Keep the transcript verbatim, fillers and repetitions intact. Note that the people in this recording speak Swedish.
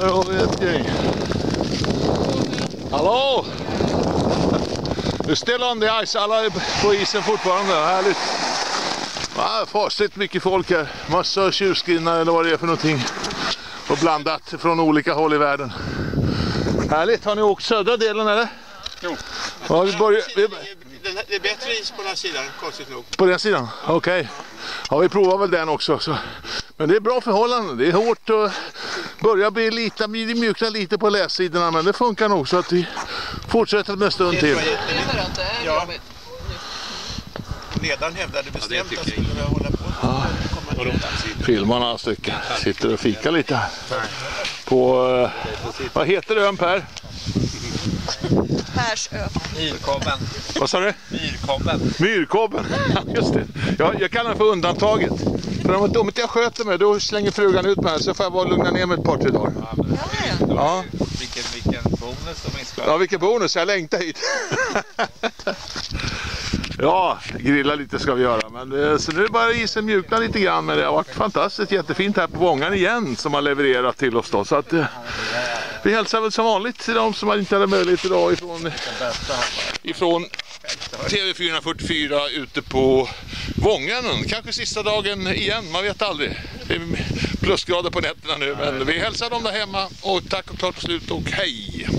här har vi ett gäng. Hallå! Nu ställer on the ice, alla är på isen fortfarande, härligt. Ja, fasligt mycket folk här, massa tjurskrinnar eller vad det är för någonting. Och blandat från olika håll i världen. Härligt, har ni åkt södra delen eller? Jo. Ja, vi börjar, vi... Det är bättre is på den här sidan, konstigt nog. På den sidan? Okej. Okay. Ja, vi provar väl den också. Så. Men det är bra förhållanden. Det är hårt och börjar bli lite, mjukna lite på lässidorna. Men det funkar nog så att vi fortsätter med en stund till. Ja. Ledaren hävdade bestämt att vi skulle hålla på. Ja. Filmar några stycken. Sitter och fikar lite här. På, uh, vad heter ön, Per? Persö. Myrkobben. Vad sa du? Myrkobben. Myrkobben, just det. Jag, jag kallar den för undantaget. För om, om inte jag sköter mig, då slänger frugan ut mig så får jag bara lugna ner mig ett par, tre dagar. Ja, ja. Ja. Vilken, vilken bonus som är. Ja, vilken bonus. Jag längtar hit. Ja, grilla lite ska vi göra. Men det, så nu bara isen mjukna lite grann. Men det har varit fantastiskt jättefint här på Vångan igen som har levererat till oss då. Så att eh, vi hälsar väl som vanligt till de som inte hade möjlighet idag ifrån, ifrån T V fyra fyrtiofyra ute på Vånganen. Kanske sista dagen igen, man vet aldrig. Det är plusgrader på nätterna nu. Men vi hälsar dem där hemma och tack och klart slut och hej!